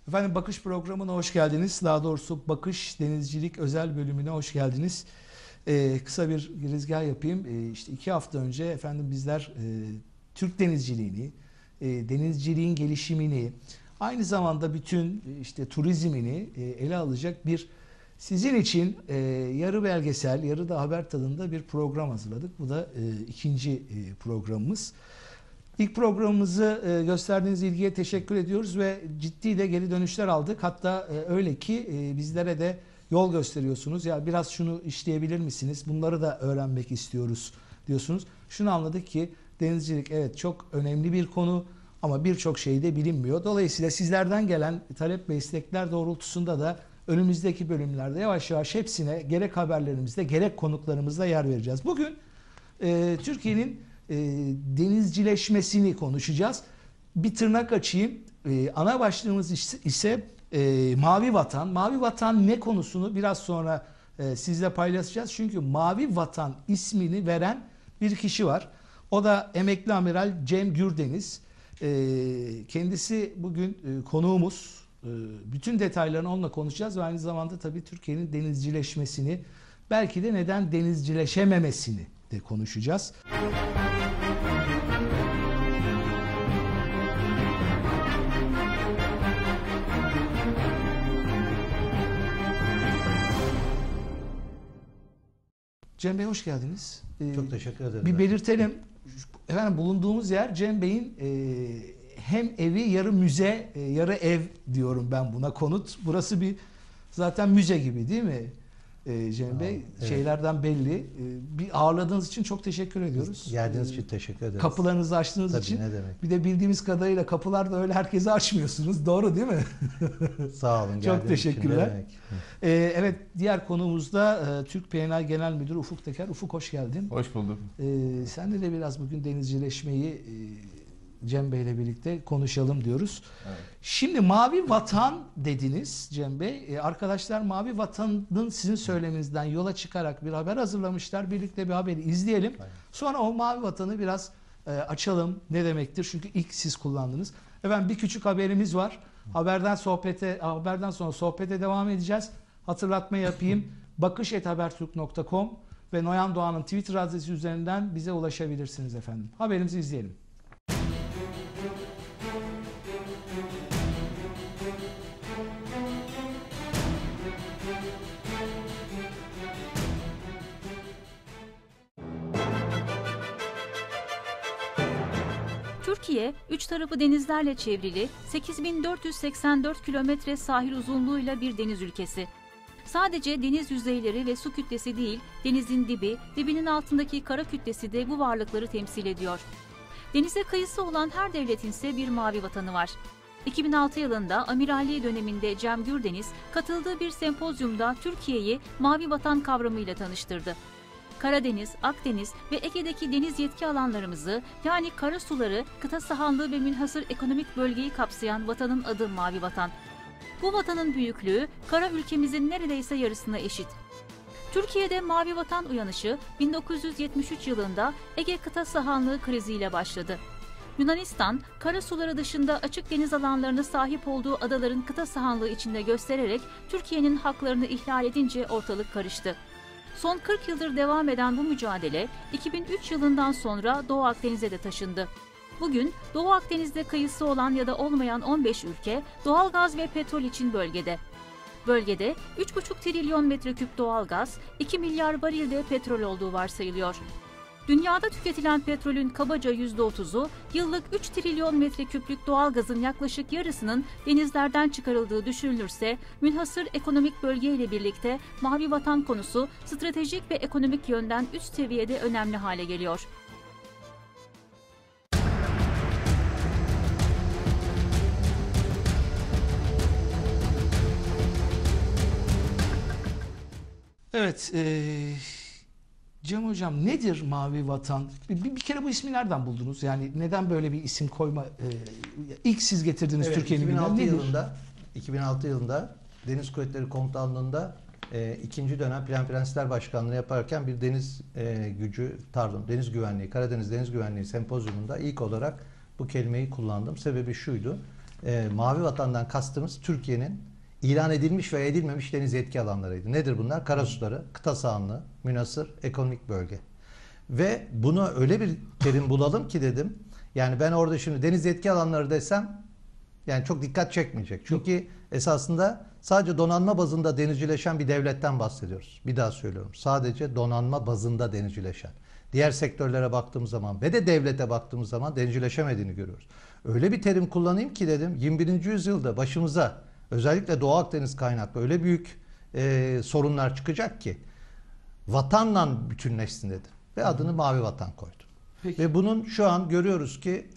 Efendim Bakış programına hoş geldiniz. Daha doğrusu Bakış Denizcilik özel bölümüne hoş geldiniz. Kısa bir girizgah yapayım. İşte 2 hafta önce efendim bizler Türk denizciliğini, denizciliğin gelişimini, aynı zamanda bütün işte turizmini ele alacak bir sizin için yarı belgesel, yarı da haber tadında bir program hazırladık. Bu da ikinci programımız. İlk programımızı gösterdiğiniz ilgiye teşekkür ediyoruz ve ciddi de geri dönüşler aldık. Hatta öyle ki bizlere de yol gösteriyorsunuz. Ya biraz şunu işleyebilir misiniz? Bunları da öğrenmek istiyoruz diyorsunuz. Şunu anladık ki denizcilik evet çok önemli bir konu ama birçok şey de bilinmiyor. Dolayısıyla sizlerden gelen talep ve istekler doğrultusunda da önümüzdeki bölümlerde yavaş yavaş hepsine gerek haberlerimizde gerek konuklarımızda yer vereceğiz. Bugün Türkiye'nin denizcileşmesini konuşacağız. Bir tırnak açayım. Ana başlığımız ise Mavi Vatan. Mavi Vatan ne konusunu biraz sonra sizle paylaşacağız. Çünkü Mavi Vatan ismini veren bir kişi var. O da emekli amiral Cem Gürdeniz. Kendisi bugün konuğumuz. Bütün detaylarını onunla konuşacağız ve aynı zamanda tabii Türkiye'nin denizcileşmesini, belki de neden denizcileşememesini de konuşacağız. Cem Bey hoş geldiniz. Çok teşekkür ederim. Bir belirtelim. Efendim bulunduğumuz yer Cem Bey'in hem evi yarı müze, yarı ev diyorum ben buna konut. Burası bir zaten müze gibi değil mi? Cem Bey, evet. Şeylerden belli. Bir ağırladığınız için çok teşekkür ediyoruz. Geldiğiniz için teşekkür ederiz. Kapılarınızı açtığınız Tabii, için. ne demek. Bir de bildiğimiz kadarıyla kapılar da öyle herkese açmıyorsunuz. Doğru değil mi? Sağ olun. Çok teşekkürler. Için, evet, diğer konuğumuz da Türk PNA Genel Müdürü Ufuk Teker. Ufuk hoş geldin. Hoş bulduk. Sen de biraz bugün denizcileşmeyi Cem Bey ile birlikte konuşalım diyoruz. Evet. Şimdi Mavi Vatan dediniz Cem Bey. Arkadaşlar Mavi Vatan'ın sizin söyleminizden yola çıkarak bir haber hazırlamışlar. Birlikte bir haberi izleyelim. Aynen. Sonra o Mavi Vatan'ı biraz açalım. Ne demektir? Çünkü ilk siz kullandınız. Efendim bir küçük haberimiz var. Haberden sonra sohbete devam edeceğiz. Hatırlatma yapayım. bakış@haberturk.com ve Noyan Doğan'ın Twitter adresi üzerinden bize ulaşabilirsiniz efendim. Haberimizi izleyelim. Türkiye, üç tarafı denizlerle çevrili 8484 kilometre sahil uzunluğuyla bir deniz ülkesi. Sadece deniz yüzeyleri ve su kütlesi değil, denizin dibi, dibinin altındaki kara kütlesi de bu varlıkları temsil ediyor. Denize kıyısı olan her devletin ise bir mavi vatanı var. 2006 yılında amiralliği döneminde Cem Gürdeniz katıldığı bir sempozyumda Türkiye'yi mavi vatan kavramıyla tanıştırdı. Karadeniz, Akdeniz ve Ege'deki deniz yetki alanlarımızı, yani kara suları, kıta sahanlığı ve münhasır ekonomik bölgeyi kapsayan vatanın adı Mavi Vatan. Bu vatanın büyüklüğü kara ülkemizin neredeyse yarısına eşit. Türkiye'de Mavi Vatan uyanışı 1973 yılında Ege kıta sahanlığı kriziyle başladı. Yunanistan, kara suları dışında açık deniz alanlarına sahip olduğu adaların kıta sahanlığı içinde göstererek Türkiye'nin haklarını ihlal edince ortalık karıştı. Son 40 yıldır devam eden bu mücadele 2003 yılından sonra Doğu Akdeniz'e de taşındı. Bugün Doğu Akdeniz'de kıyısı olan ya da olmayan 15 ülke doğalgaz ve petrol için bölgede. Bölgede 3,5 trilyon metreküp doğalgaz, 2 milyar varilde petrol olduğu varsayılıyor. Dünyada tüketilen petrolün kabaca %30'u, yıllık 3 trilyon metreküplük doğalgazın yaklaşık yarısının denizlerden çıkarıldığı düşünülürse, münhasır ekonomik bölge ile birlikte Mavi Vatan konusu stratejik ve ekonomik yönden üst seviyede önemli hale geliyor. Evet, Cem Hocam nedir Mavi Vatan? Bir kere bu ismi nereden buldunuz? Yani neden böyle bir isim koyma? İlk siz getirdiniz evet, Türkiye'nin 2006 yılında Deniz Kuvvetleri Komutanlığı'nda ikinci dönem Plan Prensler Başkanlığı yaparken bir deniz güvenliği, Karadeniz Deniz Güvenliği sempozyumunda ilk olarak bu kelimeyi kullandım. Sebebi şuydu. Mavi vatandan kastımız Türkiye'nin ilan edilmiş veya edilmemiş deniz yetki alanlarıydı. Nedir bunlar? Karasuları, kıta sahanlığı, münhasır, ekonomik bölge. Ve bunu öyle bir terim bulalım ki dedim. Yani ben orada şimdi deniz yetki alanları desem yani çok dikkat çekmeyecek. Çünkü esasında sadece donanma bazında denizcileşen bir devletten bahsediyoruz. Bir daha söylüyorum. Sadece donanma bazında denizcileşen. Diğer sektörlere baktığımız zaman ve de devlete baktığımız zaman denizcileşemediğini görüyoruz. Öyle bir terim kullanayım ki dedim 21. yüzyılda başımıza özellikle Doğu Akdeniz kaynaklı öyle büyük sorunlar çıkacak ki vatanla bütünleşsin dedim. Ve adını Mavi Vatan koydum. Peki. Ve bunun şu an görüyoruz ki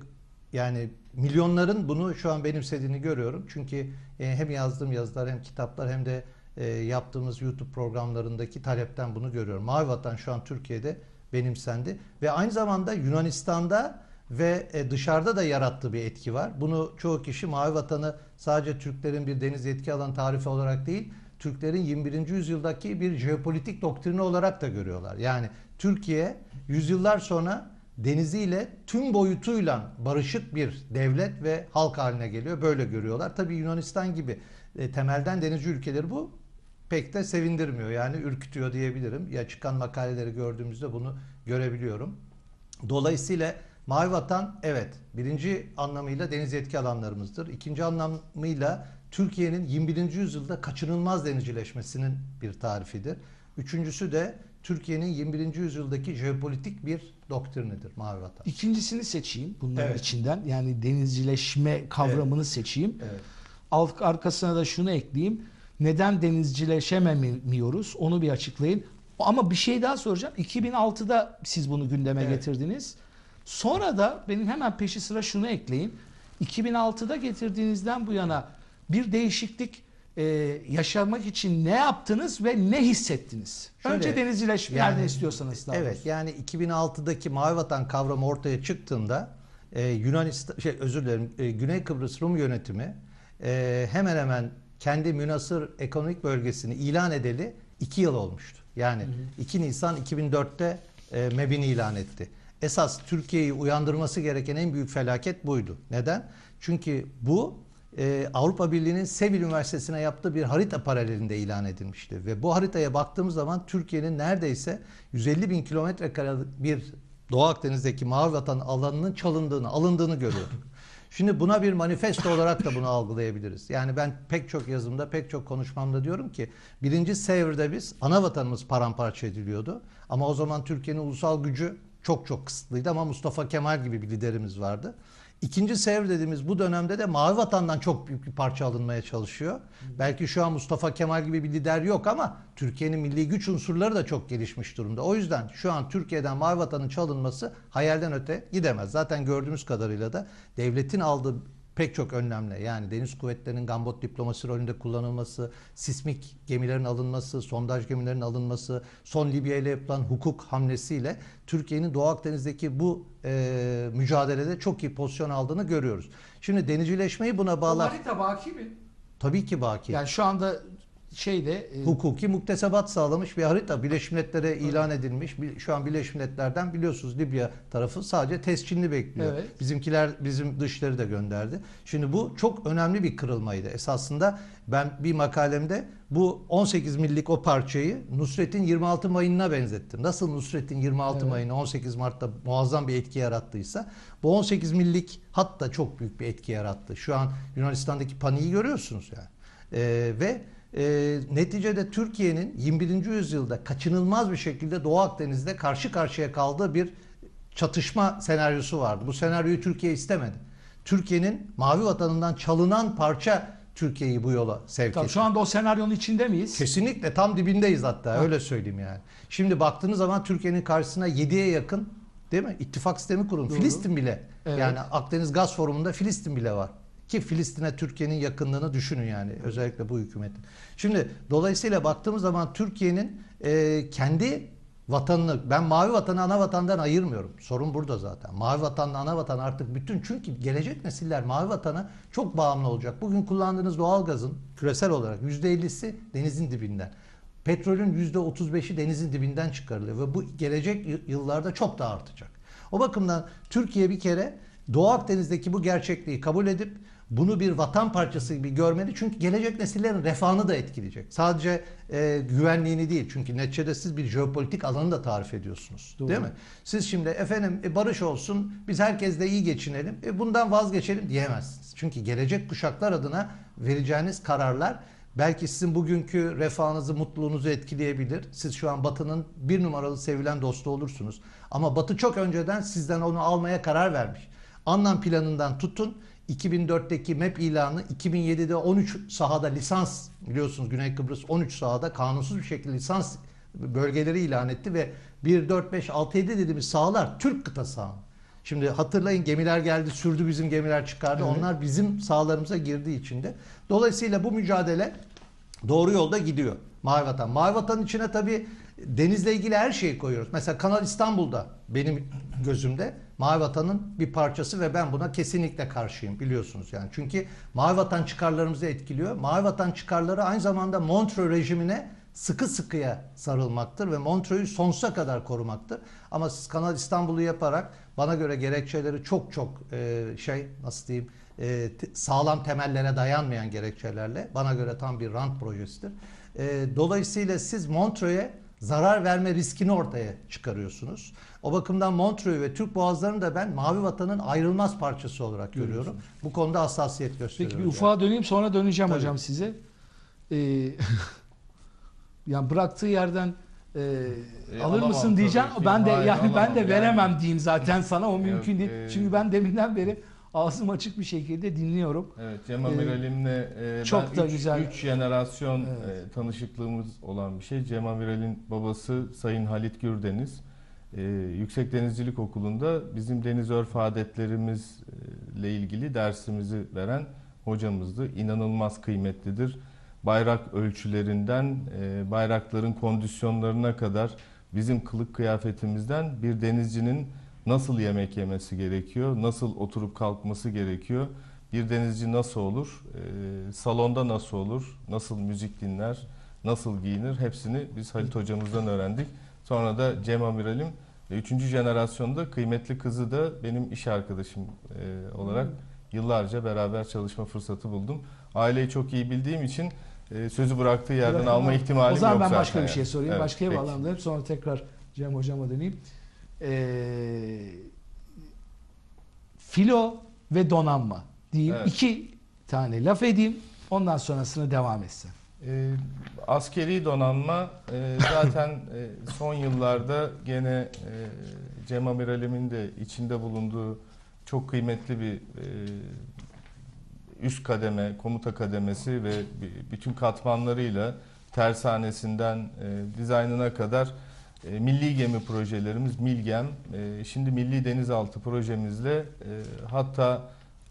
yani milyonların bunu şu an benimsediğini görüyorum. Çünkü hem yazdığım yazılar hem kitaplar hem de yaptığımız YouTube programlarındaki talepten bunu görüyorum. Mavi Vatan şu an Türkiye'de benimsendi. Ve aynı zamanda Yunanistan'da ve dışarıda da yarattığı bir etki var. Bunu çoğu kişi Mavi Vatan'ı sadece Türklerin bir deniz yetki alanı tarifi olarak değil, Türklerin 21. yüzyıldaki bir jeopolitik doktrini olarak da görüyorlar. Yani Türkiye yüzyıllar sonra deniziyle tüm boyutuyla barışık bir devlet ve halk haline geliyor. Böyle görüyorlar. Tabii Yunanistan gibi temelden denizci ülkeleri bu pek de sevindirmiyor. Yani ürkütüyor diyebilirim. Ya çıkan makaleleri gördüğümüzde bunu görebiliyorum. Dolayısıyla Mavi Vatan evet birinci anlamıyla deniz yetki alanlarımızdır. İkinci anlamıyla Türkiye'nin 21. yüzyılda kaçınılmaz denizcileşmesinin bir tarifidir. Üçüncüsü de Türkiye'nin 21. yüzyıldaki jeopolitik bir doktrinidir Mavi Vatan. İkincisini seçeyim bunların Evet. içinden. Yani denizcileşme kavramını seçeyim. Evet. Arkasına da şunu ekleyeyim. Neden denizcileşemiyoruz? Onu bir açıklayın. Ama bir şey daha soracağım. 2006'da siz bunu gündeme getirdiniz. Sonra da benim hemen peşi sıra şunu ekleyin. 2006'da getirdiğinizden bu yana bir değişiklik yaşamak için ne yaptınız ve ne hissettiniz? Şöyle, Önce denizcileşme nereden istiyorsanız. Daha Evet doğrusu. yani 2006'daki Mavi Vatan kavramı ortaya çıktığında Güney Kıbrıs Rum yönetimi hemen hemen kendi münhasır ekonomik bölgesini ilan edeli 2 yıl olmuştu. Yani 2 Nisan 2004'te MEB'ini ilan etti. Esas Türkiye'yi uyandırması gereken en büyük felaket buydu. Neden? Çünkü bu Avrupa Birliği'nin Sevil Üniversitesi'ne yaptığı bir harita paralelinde ilan edilmişti. Ve bu haritaya baktığımız zaman Türkiye'nin neredeyse 150 bin kilometre karelik bir Doğu Akdeniz'deki Mavi Vatan alanının alındığını görüyorduk. Şimdi buna bir manifesto olarak da bunu algılayabiliriz. Yani ben pek çok yazımda, pek çok konuşmamda diyorum ki birinci Sevr'de biz ana vatanımız paramparça ediliyordu. Ama o zaman Türkiye'nin ulusal gücü çok kısıtlıydı ama Mustafa Kemal gibi bir liderimiz vardı. İkinci Sevr dediğimiz bu dönemde de Mavi Vatan'dan çok büyük bir parça alınmaya çalışıyor. Belki şu an Mustafa Kemal gibi bir lider yok ama Türkiye'nin milli güç unsurları da çok gelişmiş durumda. O yüzden şu an Türkiye'den Mavi Vatan'ın çalınması hayalden öte gidemez. Zaten gördüğümüz kadarıyla da devletin aldığı pek çok önlemle yani deniz kuvvetlerinin gambot diplomasi rolünde kullanılması, sismik gemilerin alınması, sondaj gemilerin alınması, son Libya ile yapılan hukuk hamlesiyle Türkiye'nin Doğu Akdeniz'deki bu mücadelede çok iyi pozisyon aldığını görüyoruz. Şimdi denizcileşmeyi buna O bağlar. harita baki mi? Tabii ki baki. Yani şu anda Hukuki muktesebat sağlamış bir harita. Birleşmiş Milletler'e ilan edilmiş. Şu an Birleşmiş Milletler'den biliyorsunuz Libya tarafı sadece tescilini bekliyor. Evet. Bizimkiler bizim dışları da gönderdi. Şimdi bu çok önemli bir kırılmaydı. Esasında ben bir makalemde bu 18 millik o parçayı Nusret'in 26 Mayın'ına benzettim. Nasıl Nusret'in 26 Mayın'ı 18 Mart'ta muazzam bir etki yarattıysa bu 18 millik hat da çok büyük bir etki yarattı. Şu an Yunanistan'daki paniği görüyorsunuz yani. Neticede Türkiye'nin 21. yüzyılda kaçınılmaz bir şekilde Doğu Akdeniz'de karşı karşıya kaldığı bir çatışma senaryosu vardı. Bu senaryoyu Türkiye istemedi. Türkiye'nin Mavi Vatan'ından çalınan parça Türkiye'yi bu yola sevk etti. Şu anda o senaryonun içinde miyiz? Kesinlikle tam dibindeyiz hatta öyle söyleyeyim yani. Şimdi baktığınız zaman Türkiye'nin karşısına 7'ye yakın değil mi? İttifak sistemi kurulmuş. Doğru. Filistin bile. Evet. Yani Akdeniz Gaz Forumu'nda Filistin bile var. Ki Filistin'e Türkiye'nin yakınlığını düşünün yani özellikle bu hükümetin. Şimdi dolayısıyla baktığımız zaman Türkiye'nin kendi vatanını ben Mavi Vatan'ı ana vatandan ayırmıyorum. Sorun burada zaten. Mavi Vatan'la ana vatan artık bütün çünkü gelecek nesiller Mavi Vatan'a çok bağımlı olacak. Bugün kullandığınız doğalgazın küresel olarak %50'si denizin dibinden. Petrolün %35'i denizin dibinden çıkarılıyor ve bu gelecek yıllarda çok daha artacak. O bakımdan Türkiye bir kere Doğu Akdeniz'deki bu gerçekliği kabul edip bunu bir vatan parçası gibi görmeli. Çünkü gelecek nesillerin refahını da etkileyecek. Sadece güvenliğini değil. Çünkü neticede siz bir jeopolitik alanı da tarif ediyorsunuz. Doğru. Değil mi? Siz şimdi efendim barış olsun, biz herkesle iyi geçinelim, bundan vazgeçelim diyemezsiniz. Çünkü gelecek kuşaklar adına vereceğiniz kararlar belki sizin bugünkü refahınızı, mutluluğunuzu etkileyebilir. Siz şu an Batı'nın bir numaralı sevilen dostu olursunuz. Ama Batı çok önceden sizden onu almaya karar vermiş. Anlam planından tutun, 2004'teki MEP ilanı, 2007'de 13 sahada lisans, biliyorsunuz Güney Kıbrıs 13 sahada kanunsuz bir şekilde lisans bölgeleri ilan etti ve 1, 4, 5, 6, 7 dediğimiz sahalar Türk kıta sahamı. Şimdi hatırlayın, gemiler geldi, sürdü, bizim gemiler çıkardı. Evet. Onlar bizim sahalarımıza girdiği için de. Dolayısıyla bu mücadele doğru yolda gidiyor. Mavi Vatan. Mavi Vatan'ın içine tabii denizle ilgili her şeyi koyuyoruz. Mesela Kanal İstanbul'da benim gözümde Mavi Vatan'ın bir parçası ve ben buna kesinlikle karşıyım, biliyorsunuz yani. Çünkü Mavi Vatan çıkarlarımızı etkiliyor. Mavi Vatan çıkarları aynı zamanda Montreux rejimine sıkı sıkıya sarılmaktır ve Montreux'u sonsuza kadar korumaktır. Ama siz Kanal İstanbul'u yaparak bana göre gerekçeleri çok nasıl diyeyim, sağlam temellere dayanmayan gerekçelerle, bana göre tam bir rant projesidir. Dolayısıyla siz Montreux'e zarar verme riskini ortaya çıkarıyorsunuz. O bakımdan Montreux ve Türk Boğazları'nı da ben Mavi Vatan'ın ayrılmaz parçası olarak görüyorum. Bu konuda hassasiyet gösteriyorum. Peki bir ufağa döneyim, sonra döneceğim Tabii. hocam size. Yani bıraktığı yerden alır alamam mısın diyeceğim. tabii ki. Ben de Hayır, yani ben de alamam. veremem Yani- diyeyim zaten sana, o mümkün Yok, değil. Çünkü ben deminden beri ağzım açık bir şekilde dinliyorum. Evet, Cem Amiral'imle çok da güzel. 3 jenerasyon Evet. tanışıklığımız olan bir şey. Cem Amiral'in babası Sayın Halit Gürdeniz. Yüksek Denizcilik Okulu'nda bizim deniz örf adetlerimizle ilgili dersimizi veren hocamızdı. İnanılmaz kıymetlidir. Bayrak ölçülerinden, bayrakların kondisyonlarına kadar, bizim kılık kıyafetimizden bir denizcinin nasıl yemek yemesi gerekiyor, nasıl oturup kalkması gerekiyor, bir denizci nasıl olur, salonda nasıl olur, nasıl müzik dinler, nasıl giyinir, hepsini biz Halit hocamızdan öğrendik. Sonra da Cem Amiral'im ve 3. jenerasyonda kıymetli kızı da benim iş arkadaşım olarak yıllarca beraber çalışma fırsatı buldum. Aileyi çok iyi bildiğim için sözü bıraktığı yerden alma ihtimalim yok. O zaman ben zaten başka bir yani. şey sorayım. Evet, Başka bir peki. bağlamda sonra tekrar Cem hocama döneyim. Filo ve donanma diyeyim. Evet. 2 tane laf edeyim. Ondan sonrasını devam etsin. Askeri donanma zaten son yıllarda gene Cem Amiral'imin de içinde bulunduğu çok kıymetli bir üst kademe, komuta kademesi ve bütün katmanlarıyla tersanesinden dizaynına kadar milli gemi projelerimiz, MİLGEM, şimdi Milli Denizaltı projemizle hatta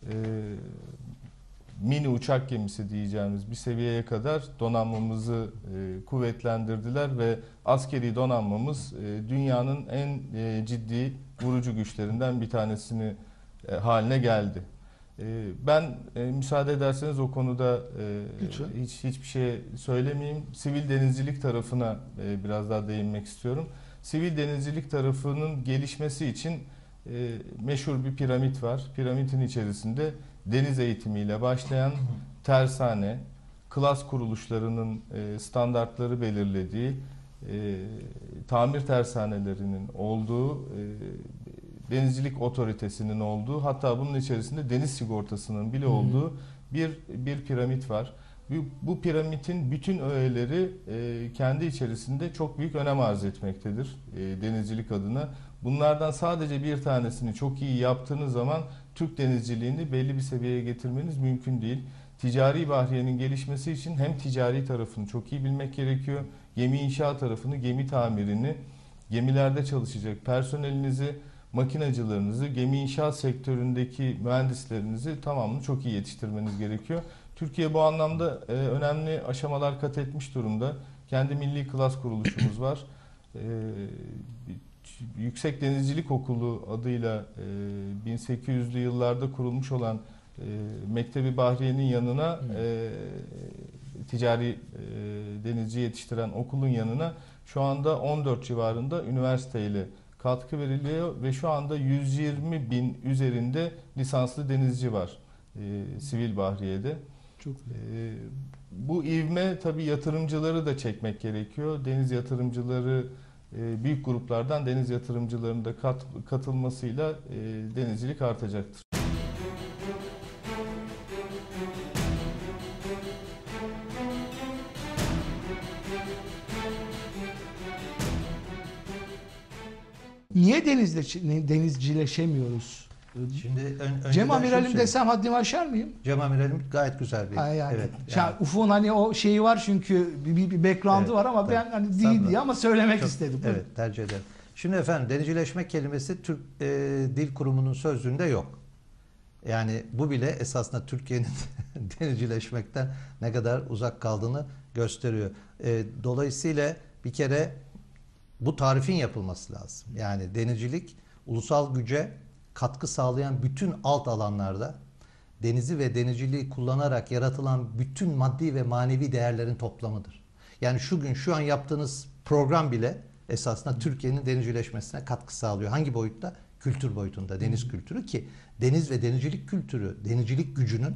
mini uçak gemisi diyeceğimiz bir seviyeye kadar donanmamızı kuvvetlendirdiler ve askeri donanmamız dünyanın en ciddi vurucu güçlerinden bir tanesini haline geldi. Ben müsaade ederseniz o konuda hiçbir şey söylemeyeyim. Sivil denizcilik tarafına biraz daha değinmek istiyorum. Sivil denizcilik tarafının gelişmesi için meşhur bir piramit var. Piramidin içerisinde deniz eğitimiyle başlayan tersane, klas kuruluşlarının standartları belirlediği, tamir tersanelerinin olduğu, denizcilik otoritesinin olduğu, hatta bunun içerisinde deniz sigortasının bile olduğu bir piramit var. Bu piramidin bütün öğeleri kendi içerisinde çok büyük önem arz etmektedir denizcilik adına. Bunlardan sadece bir tanesini çok iyi yaptığınız zaman Türk denizciliğini belli bir seviyeye getirmeniz mümkün değil. Ticari bahriyenin gelişmesi için hem ticari tarafını çok iyi bilmek gerekiyor, gemi inşa tarafını, gemi tamirini, gemilerde çalışacak personelinizi, makinacılarınızı, gemi inşaat sektöründeki mühendislerinizi tamamını çok iyi yetiştirmeniz gerekiyor. Türkiye bu anlamda önemli aşamalar kat etmiş durumda. Kendi milli klas kuruluşumuz var. Yüksek Denizcilik Okulu adıyla 1800'lü yıllarda kurulmuş olan Mektebi Bahriye'nin yanına ticari denizci yetiştiren okulun yanına şu anda 14 civarında üniversiteyle katkı veriliyor ve şu anda 120 bin üzerinde lisanslı denizci var. Sivil Bahriye'de. Çok Bu ivme tabii yatırımcıları da çekmek gerekiyor. Deniz yatırımcıları, büyük gruplardan deniz yatırımcılarının da katılmasıyla denizcilik artacaktır. Niye denizcileşemiyoruz? Şimdi Cem önceden Amiralim şunu desem haddimi aşar mıyım? Cem Amiralim gayet güzel bir. Ha, yani. Evet. Ufuk'un hani o şeyi var çünkü bir background'ı Evet, var ama tabii. ben hani değil Estağfurullah. diye ama söylemek Çok- istedim. Evet, tercih ederim. Şimdi efendim denizcileşme kelimesi Türk Dil Kurumu'nun sözlüğünde yok. Yani bu bile esasında Türkiye'nin denizcileşmekten ne kadar uzak kaldığını gösteriyor. Dolayısıyla bir kere bu tarifin yapılması lazım. Yani denizcilik ulusal güce katkı sağlayan bütün alt alanlarda denizi ve denizciliği kullanarak yaratılan bütün maddi ve manevi değerlerin toplamıdır. Yani şu an yaptığınız program bile esasında Türkiye'nin denizcileşmesine katkı sağlıyor. Hangi boyutta? Kültür boyutunda, deniz kültürü ki deniz ve denizcilik kültürü, denizcilik gücünün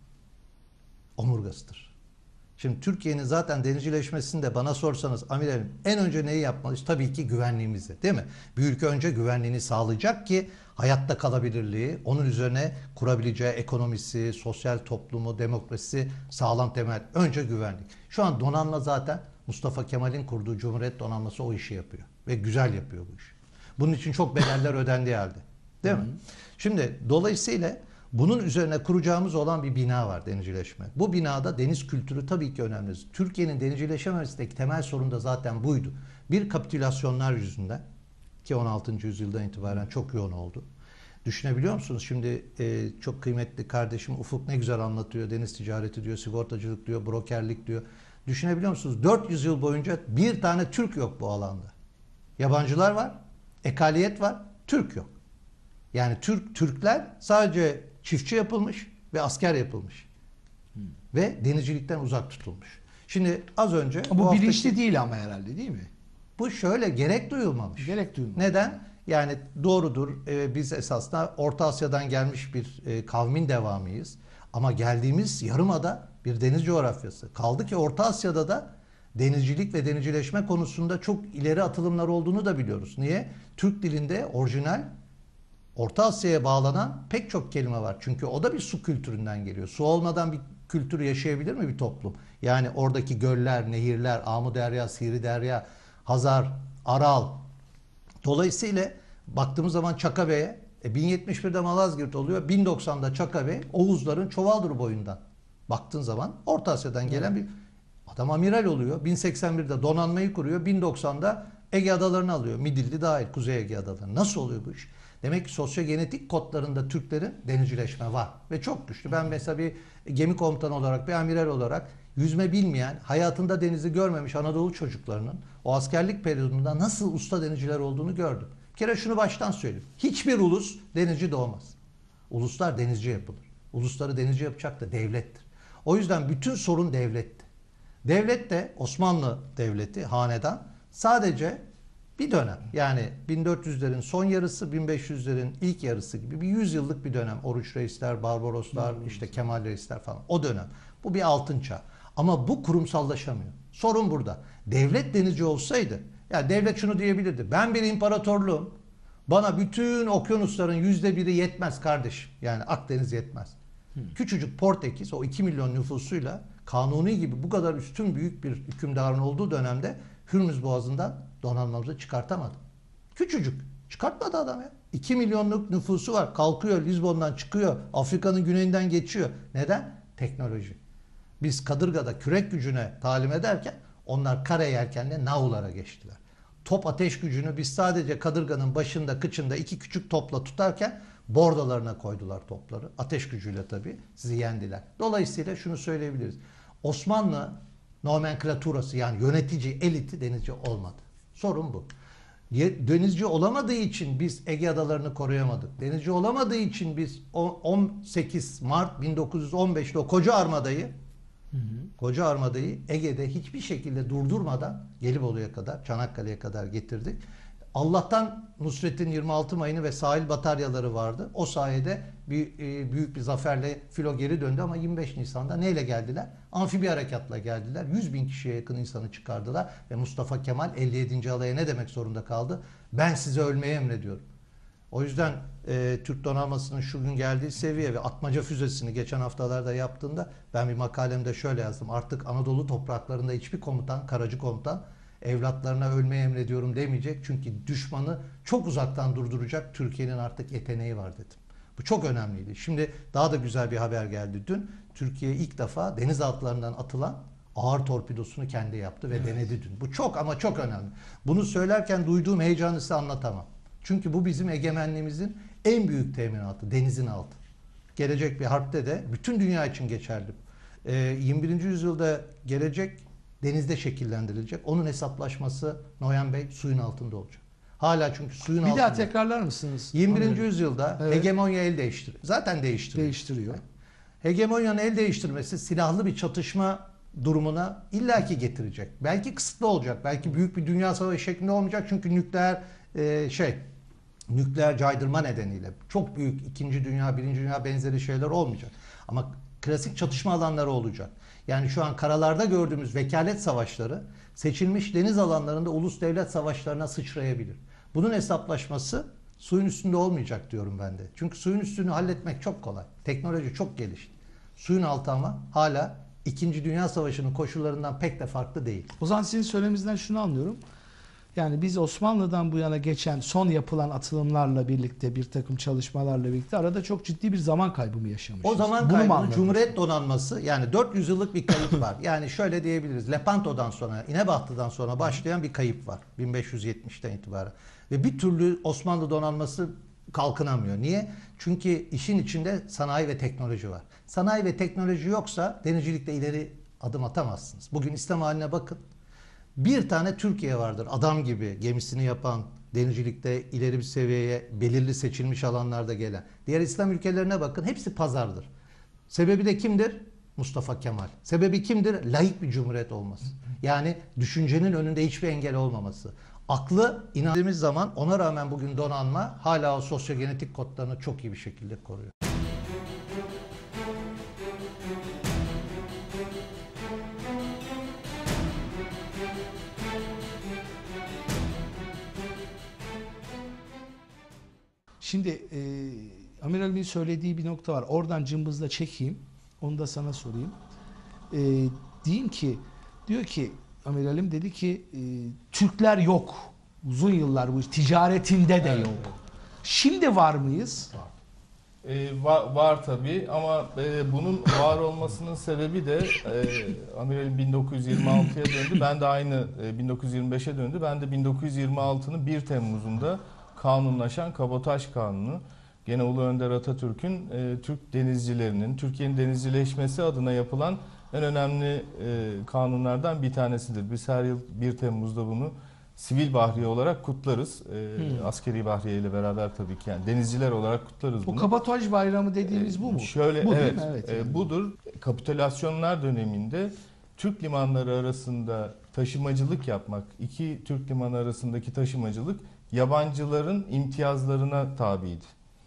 omurgasıdır. Şimdi Türkiye'nin zaten denizcileşmesinde bana sorsanız amiralim en önce neyi yapmalıyız? Tabii ki güvenliğimizi, değil mi? Bir ülke önce güvenliğini sağlayacak ki hayatta kalabilirliği, onun üzerine kurabileceği ekonomisi, sosyal toplumu, demokrasisi sağlam temel. Önce güvenlik. Şu an donanma zaten Mustafa Kemal'in kurduğu Cumhuriyet Donanması o işi yapıyor. Ve güzel yapıyor bu işi. Bunun için çok bedeller ödendiği halde. Değil mi? Şimdi dolayısıyla bunun üzerine kuracağımız olan bir bina var denizcileşme. Bu binada deniz kültürü tabii ki önemli. Türkiye'nin denizcileşememesindeki temel sorun da zaten buydu. Bir kapitülasyonlar yüzünden ki 16. yüzyıldan itibaren çok yoğun oldu. Düşünebiliyor musunuz? Şimdi çok kıymetli kardeşim Ufuk ne güzel anlatıyor. Deniz ticareti diyor, sigortacılık diyor, brokerlik diyor. Düşünebiliyor musunuz? 400 yıl boyunca bir tane Türk yok bu alanda. Yabancılar var, ekaliyet var, Türk yok. Yani Türkler sadece çiftçi yapılmış ve asker yapılmış. Ve denizcilikten uzak tutulmuş. Şimdi az önce... Bu bilinçli değil ama herhalde değil mi? Bu şöyle gerek duyulmamış. Gerek duyulmamış. Neden? Yani doğrudur biz esasında Orta Asya'dan gelmiş bir kavmin devamıyız. Ama geldiğimiz yarımada bir deniz coğrafyası. Kaldı ki Orta Asya'da da denizcilik ve denizcileşme konusunda çok ileri atılımlar olduğunu da biliyoruz. Niye? Türk dilinde orijinal Orta Asya'ya bağlanan pek çok kelime var. Çünkü o da bir su kültüründen geliyor. Su olmadan bir kültür yaşayabilir mi bir toplum? Yani oradaki göller, nehirler, Amuderya, Siri-Derya, Hazar, Aral. Dolayısıyla baktığımız zaman Çakabey'e 1071'de Malazgirt oluyor. 1090'da Çakabey Oğuzların Çuvaldır boyundan. Baktığın zaman Orta Asya'dan gelen bir adam amiral oluyor. 1081'de donanmayı kuruyor. 1090'da Ege Adalarını alıyor. Midilli dahil Kuzey Ege Adaları. Nasıl oluyor bu iş? Demek ki sosyogenetik kodlarında Türklerin denizcileşme var. Ve çok güçlü. Ben mesela bir gemi komutanı olarak, bir amiral olarak yüzme bilmeyen, hayatında denizi görmemiş Anadolu çocuklarının o askerlik periyodunda nasıl usta denizciler olduğunu gördüm. Bir kere şunu baştan söyleyeyim. Hiçbir ulus denizci doğmaz. Uluslar denizci yapılır. Ulusları denizci yapacak da devlettir. O yüzden bütün sorun devletti. Devlet de Osmanlı Devleti, hanedan sadece bir dönem yani 1400'lerin son yarısı 1500'lerin ilk yarısı gibi bir 100 yıllık bir dönem. Oruç Reisler, Barbaroslar, işte Kemal Reisler falan o dönem. Bu bir altın çağ. Ama bu kurumsallaşamıyor. Sorun burada. Devlet denizci olsaydı yani devlet şunu diyebilirdi. Ben bir imparatorluğum. Bana bütün okyanusların %1'i yetmez kardeşim. Yani Akdeniz yetmez. Küçücük Portekiz o 2 milyon nüfusuyla Kanuni gibi bu kadar üstün büyük bir hükümdarın olduğu dönemde Hürmüz Boğazı'ndan donanmamızı çıkartamadı. Küçücük. Çıkartmadı adam ya. 2 milyonluk nüfusu var. Kalkıyor Lizbon'dan çıkıyor. Afrika'nın güneyinden geçiyor. Neden? Teknoloji. Biz kadırgada kürek gücüne talim ederken onlar kare yelkenle navlara geçtiler. Top ateş gücünü biz sadece kadırganın başında kıçında 2 küçük topla tutarken bordalarına koydular topları. Ateş gücüyle tabii sizi yendiler. Dolayısıyla şunu söyleyebiliriz. Osmanlı nomenklaturası yani yönetici eliti denizci olmadı. Sorun bu. Denizci olamadığı için biz Ege Adalarını koruyamadık. Denizci olamadığı için biz 18 Mart 1915'te o koca armadayı Ege'de hiçbir şekilde durdurmadan Gelibolu'ya kadar, Çanakkale'ye kadar getirdik. Allah'tan Nusret'in 26 Mayın'ı ve sahil bataryaları vardı. O sayede büyük bir zaferle filo geri döndü ama 25 Nisan'da neyle geldiler? Amfibi harekatla geldiler. 100.000 kişiye yakın insanı çıkardılar ve Mustafa Kemal 57. alaya ne demek zorunda kaldı? Ben size ölmeyi emrediyorum. O yüzden Türk donanmasının şu gün geldiği seviye ve atmaca füzesini geçen haftalarda yaptığında ben bir makalemde şöyle yazdım. Artık Anadolu topraklarında hiçbir komutan, karacı komutan evlatlarına ölmeyi emrediyorum demeyecek. Çünkü düşmanı çok uzaktan durduracak Türkiye'nin artık yeteneği var dedim. Bu çok önemliydi. Şimdi daha da güzel bir haber geldi dün. Türkiye ilk defa denizaltılarından atılan ağır torpidosunu kendi yaptı ve denedi dün. Bu çok ama çok önemli. Bunu söylerken duyduğum heyecanı size anlatamam. Çünkü bu bizim egemenliğimizin en büyük teminatı, denizin altı. Gelecek bir harpte de bütün dünya için geçerli. 21. yüzyılda gelecek denizde şekillendirilecek. Onun hesaplaşması Noyan Bey suyun altında olacak. Hala çünkü suyun altında. Bir daha tekrarlar mısınız? 21. yüzyılda evet, hegemonya el değiştiriyor. Zaten değiştiriyor. Hegemonyanın el değiştirmesi silahlı bir çatışma durumuna illaki getirecek. Belki kısıtlı olacak. Belki büyük bir dünya savaşı şeklinde olmayacak. Çünkü nükleer caydırma nedeniyle çok büyük 2. Dünya, 1. Dünya benzeri şeyler olmayacak. Ama klasik çatışma alanları olacak. Yani şu an karalarda gördüğümüz vekalet savaşları seçilmiş deniz alanlarında ulus devlet savaşlarına sıçrayabilir. Bunun hesaplaşması suyun üstünde olmayacak diyorum ben de. Çünkü suyun üstünü halletmek çok kolay. Teknoloji çok gelişti. Suyun altı ama hala 2. Dünya Savaşı'nın koşullarından pek de farklı değil. O zaman sizin söyleminizden şunu anlıyorum. Yani biz Osmanlı'dan bu yana geçen son yapılan atılımlarla birlikte bir takım çalışmalarla birlikte arada çok ciddi bir zaman kaybı mı yaşamışız? O zaman kaybı Cumhuriyet donanması yani 400 yıllık bir kayıp var. Yani şöyle diyebiliriz. Lepanto'dan sonra, İnebahtı'dan sonra başlayan bir kayıp var. 1570'ten itibaren. Ve bir türlü Osmanlı donanması kalkınamıyor. Niye? Çünkü işin içinde sanayi ve teknoloji var. Sanayi ve teknoloji yoksa denizcilikte ileri adım atamazsınız. Bugün İslam haline bakın. Bir tane Türkiye vardır. Adam gibi gemisini yapan, denizcilikte ileri bir seviyeye belirli seçilmiş alanlarda gelen. Diğer İslam ülkelerine bakın. Hepsi pazardır. Sebebi de kimdir? Mustafa Kemal. Sebebi kimdir? Laik bir cumhuriyet olması. Yani düşüncenin önünde hiçbir engel olmaması. Aklı inandığımız zaman ona rağmen bugün donanma hala o sosyogenetik kodlarını çok iyi bir şekilde koruyor. Şimdi Amiralimin söylediği bir nokta var. Oradan cımbızla çekeyim. Onu da sana sorayım. Diyeyim ki, diyor ki Amiralim dedi ki Türkler yok. Uzun yıllar bu iş ticaretinde de yok. Şimdi var mıyız? Var tabii ama bunun var olmasının sebebi de Amiralim 1926'ya döndü. Ben de aynı 1925'e döndü. Ben de 1926'nın 1 Temmuz'unda kanunlaşan Kabotaj Kanunu. Gene Ulu Önder Atatürk'ün Türk denizcilerinin, Türkiye'nin denizcileşmesi adına yapılan en önemli kanunlardan bir tanesidir. Biz her yıl 1 Temmuz'da bunu sivil bahriye olarak kutlarız. Askeri bahriye ile beraber tabii ki. Yani denizciler olarak kutlarız bunu. Bu Kabotaj Bayramı dediğimiz bu mu? Şöyle bu evet, yani. budur. Kapitülasyonlar döneminde Türk limanları arasında taşımacılık yapmak, iki Türk limanı arasındaki taşımacılık yabancıların imtiyazlarına tabiydi.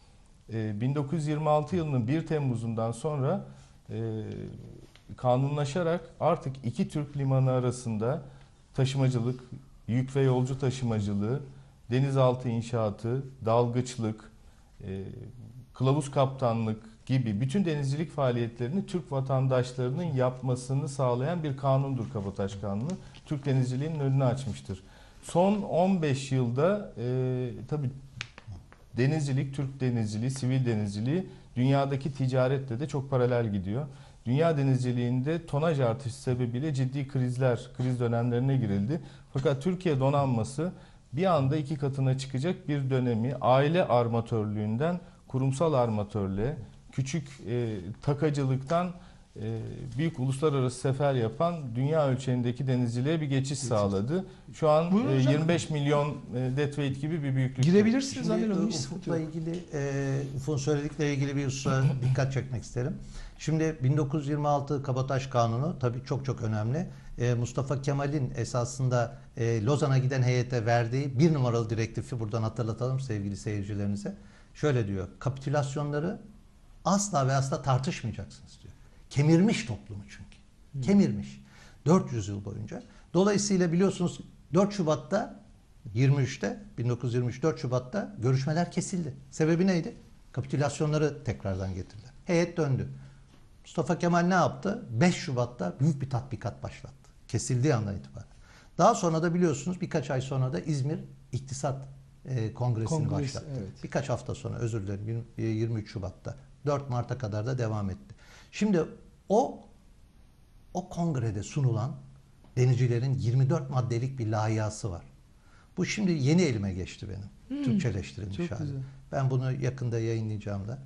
1926 yılının 1 Temmuz'undan sonra kanunlaşarak artık iki Türk limanı arasında taşımacılık, yük ve yolcu taşımacılığı, denizaltı inşaatı, dalgıçlık, kılavuz kaptanlık gibi bütün denizcilik faaliyetlerini Türk vatandaşlarının yapmasını sağlayan bir kanundur Kabotaj Kanunu. Türk denizciliğinin önünü açmıştır. Son 15 yılda tabii denizcilik, Türk denizciliği, sivil denizciliği dünyadaki ticaretle de çok paralel gidiyor. Dünya denizciliğinde tonaj artışı sebebiyle ciddi kriz dönemlerine girildi. Fakat Türkiye donanması bir anda 2 katına çıkacak bir dönemi aile armatörlüğünden kurumsal armatörlüğe, küçük takacılıktan büyük uluslararası sefer yapan dünya ölçeğindeki denizciliğe bir geçiş sağladı. Şu an 25 milyon deadweight gibi bir büyüklük. Girebilirsiniz. Şimdi Ufuk'la ilgili, Ufuk'un söyledikle ilgili bir hususa dikkat çekmek isterim. Şimdi 1926 Kabotaj Kanunu tabii çok önemli. Mustafa Kemal'in esasında Lozan'a giden heyete verdiği 1 numaralı direktifi buradan hatırlatalım sevgili seyircilerinize. Şöyle diyor: kapitülasyonları asla ve asla tartışmayacaksınız diyor. Kemirmiş toplumu çünkü. Kemirmiş. 400 yıl boyunca. Dolayısıyla biliyorsunuz 4 Şubat'ta 1923 4 Şubat'ta görüşmeler kesildi. Sebebi neydi? Kapitülasyonları tekrardan getirdiler. Heyet döndü. Mustafa Kemal ne yaptı? 5 Şubat'ta büyük bir tatbikat başlattı. Kesildiği andan itibaren. Daha sonra da biliyorsunuz birkaç ay sonra da İzmir İktisat Kongresi'ni başlattı. Evet. Birkaç hafta sonra, özür dilerim, 23 Şubat'ta. 4 Mart'a kadar da devam etti. Şimdi o kongrede sunulan denizcilerin 24 maddelik bir layihası var. Bu şimdi yeni elime geçti benim. Türkçeleştirilmiş çok hali. güzel. Ben bunu yakında yayınlayacağım da.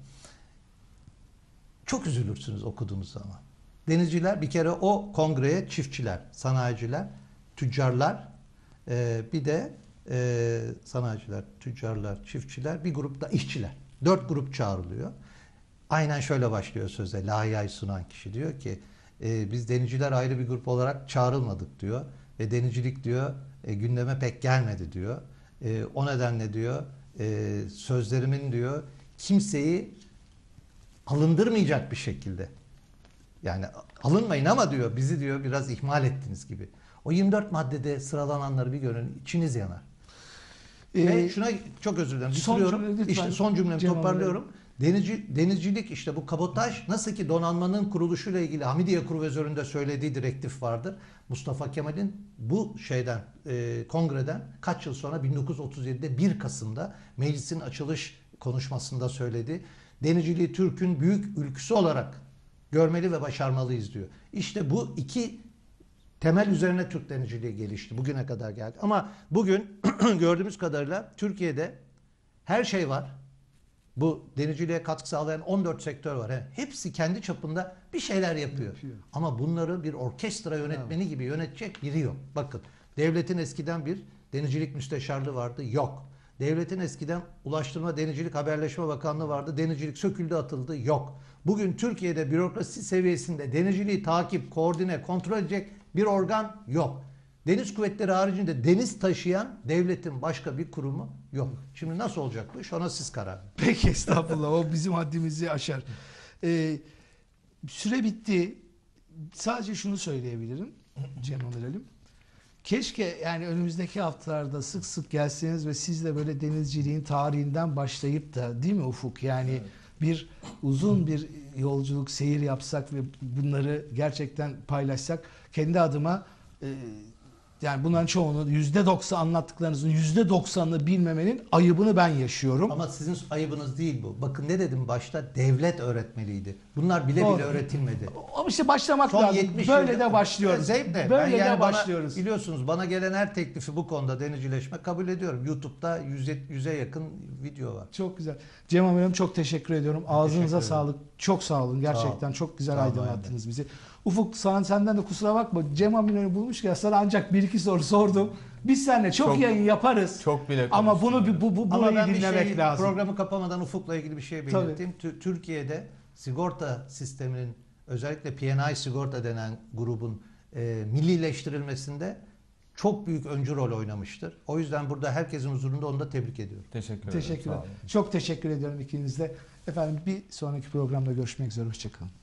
Çok üzülürsünüz okuduğunuz zaman. Denizciler bir kere o kongreye çiftçiler, sanayiciler, tüccarlar, bir de sanayiciler, tüccarlar, çiftçiler, bir grupta işçiler. 4 grup çağrılıyor. Aynen şöyle başlıyor söze. Layihayı sunan kişi diyor ki biz denizciler ayrı bir grup olarak çağrılmadık diyor. Ve denizcilik diyor gündeme pek gelmedi diyor. O nedenle diyor sözlerimin diyor kimseyi alındırmayacak bir şekilde. Yani alınmayın ama diyor bizi diyor biraz ihmal ettiniz gibi. O 24 maddede sıralananları bir görün, içiniz yanar. Ve şuna çok özür dilerim. Bitiriyorum. İşte son cümlemi toparlıyorum. Denizcilik işte bu kabotaj nasıl ki donanmanın kuruluşuyla ilgili Hamidiye Kruvazörü'nde söylediği direktif vardır. Mustafa Kemal'in bu kongreden kaç yıl sonra 1937'de 1 Kasım'da meclisin açılış konuşmasında söyledi. Denizciliği Türk'ün büyük ülküsü olarak görmeli ve başarmalıyız diyor. İşte bu iki temel üzerine Türk denizciliği gelişti. Bugüne kadar geldi. Ama bugün gördüğümüz kadarıyla Türkiye'de her şey var. Bu denizciliğe katkı sağlayan 14 sektör var. Hepsi kendi çapında bir şeyler yapıyor. Ama bunları bir orkestra yönetmeni gibi yönetecek biri yok. Bakın, devletin eskiden bir denizcilik müsteşarlığı vardı. Yok. Devletin eskiden Ulaştırma, Denizcilik, Haberleşme Bakanlığı vardı. Denizcilik söküldü, atıldı. Yok. Bugün Türkiye'de bürokrasi seviyesinde denizciliği takip, koordine, kontrol edecek bir organ yok. Deniz kuvvetleri haricinde deniz taşıyan devletin başka bir kurumu yok. Şimdi nasıl olacak bu iş? Ona siz karar verin. Peki, estağfurullah, o bizim haddimizi aşar. Süre bitti. Sadece şunu söyleyebilirim. Cem verelim. Keşke yani önümüzdeki haftalarda sık sık gelseniz ve siz de böyle denizciliğin tarihinden başlayıp da, değil mi Ufuk? Yani bir uzun bir yolculuk, seyir yapsak ve bunları gerçekten paylaşsak. Kendi adıma yani bunların çoğunu %90 anlattıklarınızın %90'ını bilmemenin ayıbını ben yaşıyorum. Ama sizin ayıbınız değil bu. Bakın ne dedim başta? Devlet öğretmeliydi. Bunlar bile Doğru. bile öğretilmedi. Ama işte başlamak Son lazım. 70 Böyle yılda- de başlıyoruz. Zevkle. Böyle Ben de başlıyoruz. Biliyorsunuz bana gelen her teklifi bu konuda denizcileşme kabul ediyorum. YouTube'da 100'e yakın video var. Çok güzel. Cem Hanım çok teşekkür ediyorum. Ağzınıza teşekkür ederim. sağlık. Çok sağ olun. Gerçekten çok güzel aydınlattınız bizi. Ufuk, senden de kusura bakma. Cem Hanım'ı bulmuş ya, sana ancak 1-2 soru sordum. Biz seninle çok yayın yaparız. Çok bile Ama bunu Ama iyi ben bir dinlemek lazım. programı kapamadan Ufuk'la ilgili bir şey belirteyim. Türkiye'de sigorta sisteminin, özellikle P&I sigorta denen grubun millileştirilmesinde çok büyük öncü rol oynamıştır. O yüzden burada herkesin huzurunda onu da tebrik ediyorum. Teşekkür ederim. Teşekkürler. Sağ olun. Çok teşekkür ediyorum ikiniz de. Efendim bir sonraki programda görüşmek üzere. Hoşçakalın.